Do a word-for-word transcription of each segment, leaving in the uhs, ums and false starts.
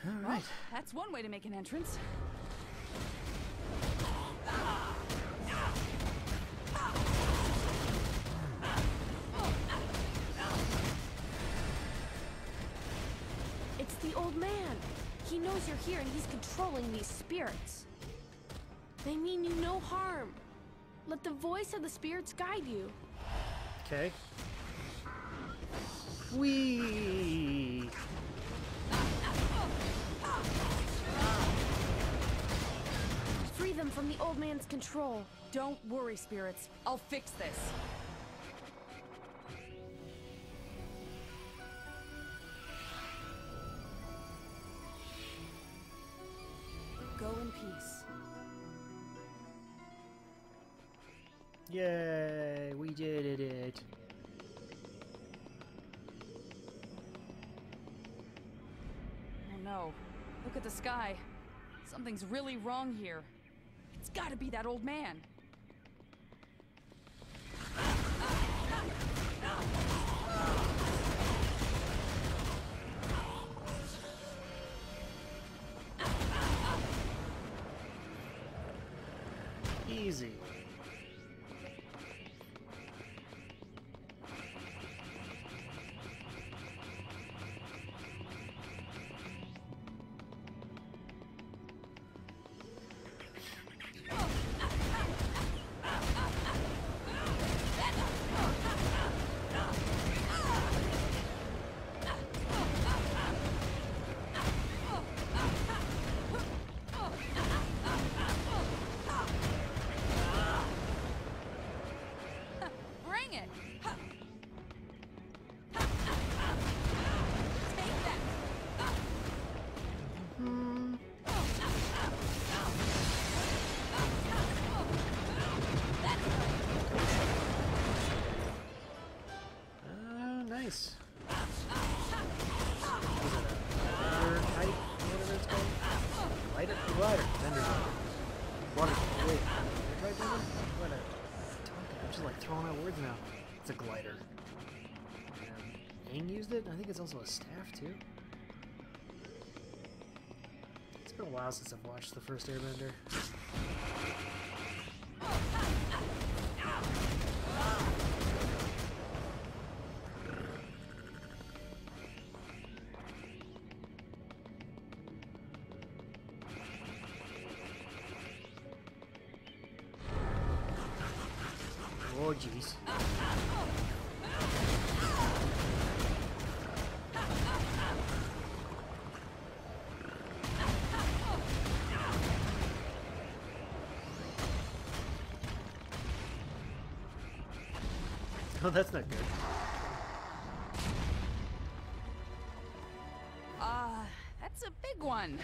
All right. Well, that's one way to make an entrance. It's the old man. He knows you're here and he's controlling these spirits. They mean you no harm. Let the voice of the spirits guide you. Okay. Whee! Free them from the old man's control. Don't worry, spirits. I'll fix this. Go in peace. Yay! We did it! Oh no. Look at the sky. Something's really wrong here. It's gotta be that old man. Easy. Bring it! Uh, nice. Glider type, whatever it's called. Glider? Glider. Thunder glider. Water. Wait. Did I try thunder? What a... Talking. I'm just like throwing out words now. It's a glider. Um, Aang used it? I think it's also a staff too. It's been a while since I've watched the first Airbender. Oh, jeez. Oh, that's not good. Ah, uh, that's a big one.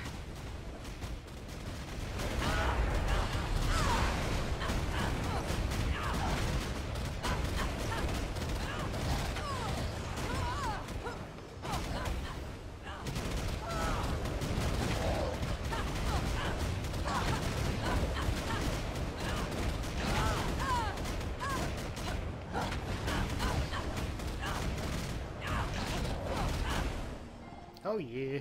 Oh yeah.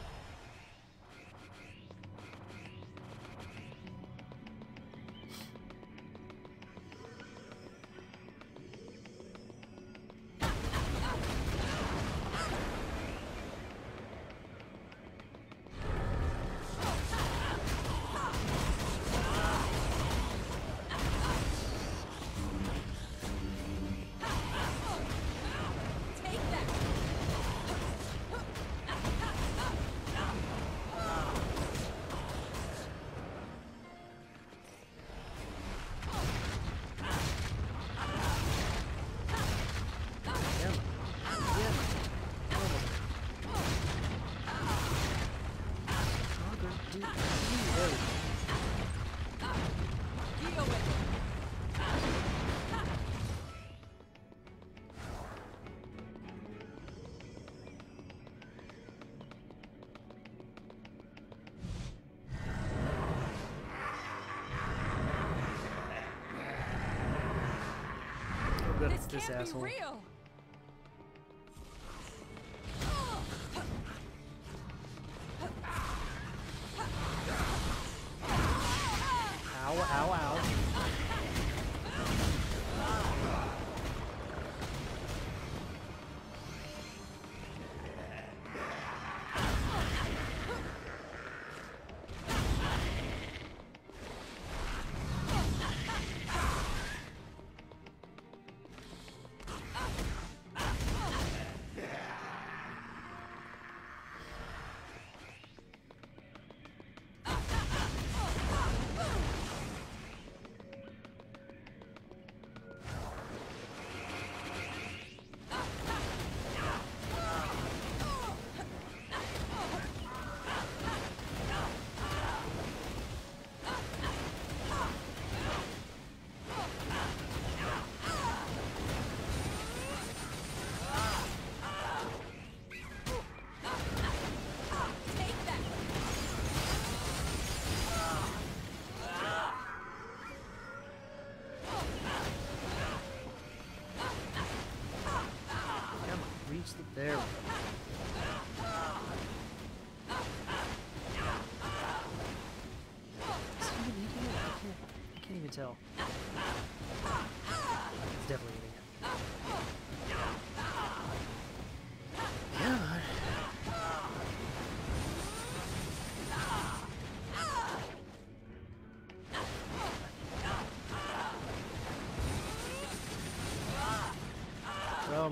good This at this can't asshole. be real.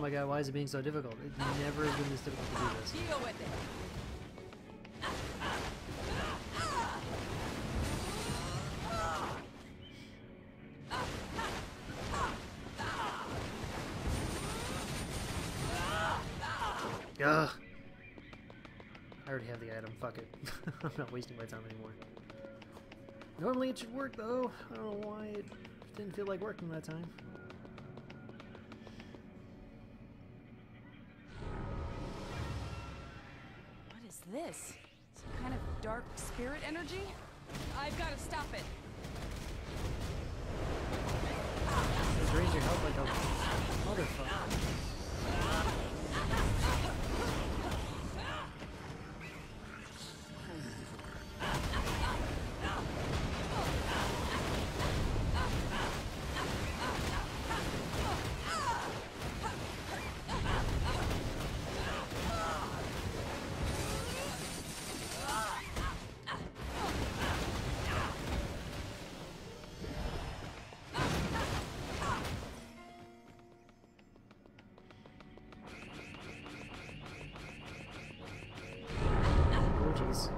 my god, why is it being so difficult? It's never been this difficult to do this. Deal with it. Ugh. I already have the item, fuck it. I'm not wasting my time anymore. Normally it should work though. I don't know why it didn't feel like working that time. What is this? Some kind of dark spirit energy? I've got to stop it. It drains your health like a motherfucker. Oh jeez.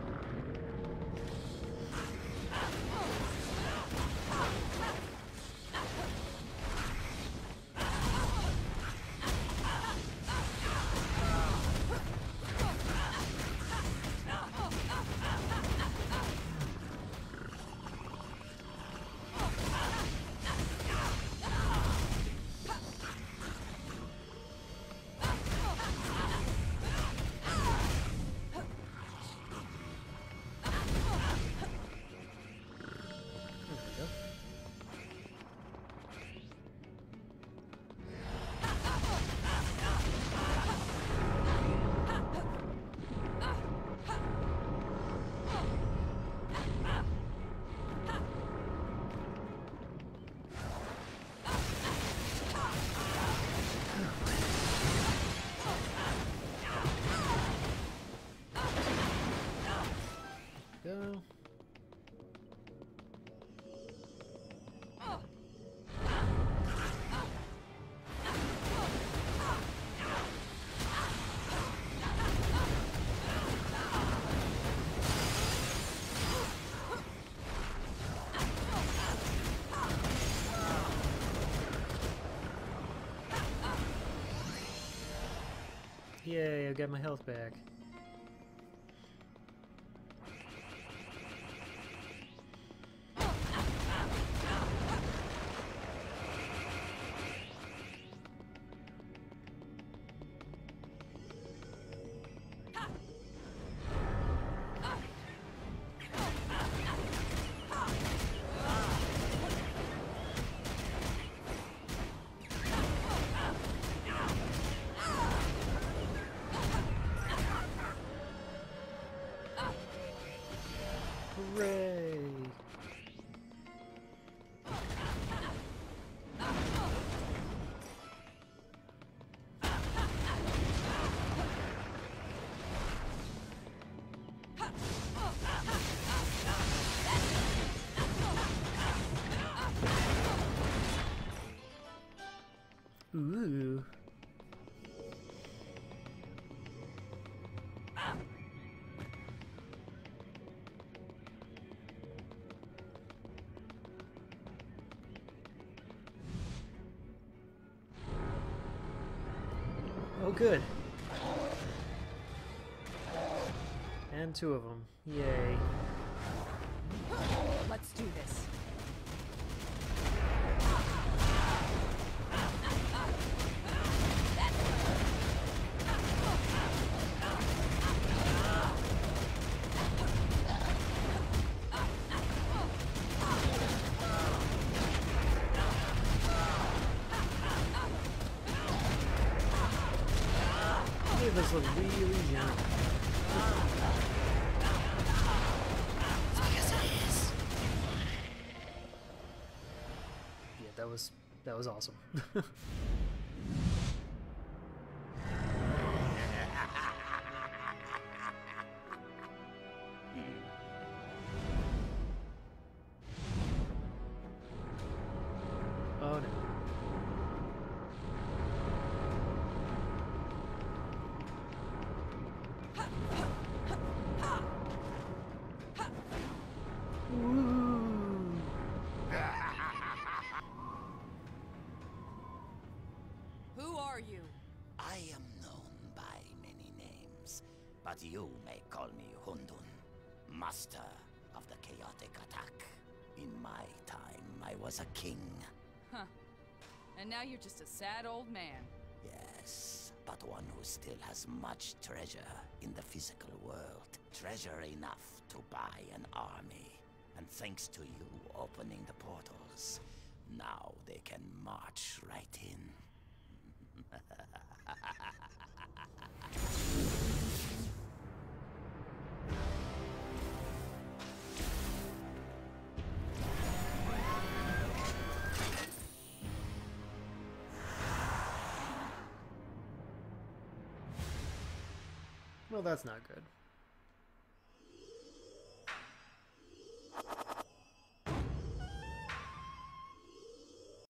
Go. Yay, I got my health back. Hooray! Ooh. Oh, good. And two of them. Yay. Let's do this. Made this look really young. Yes, it is. Yeah, that was that was awesome. Oh no. But you may call me Hundun, master of the chaotic attack. In my time, I was a king. Huh. And now you're just a sad old man. Yes, but one who still has much treasure in the physical world. Treasure enough to buy an army. And thanks to you opening the portals, now they can march right in. Well, that's not good.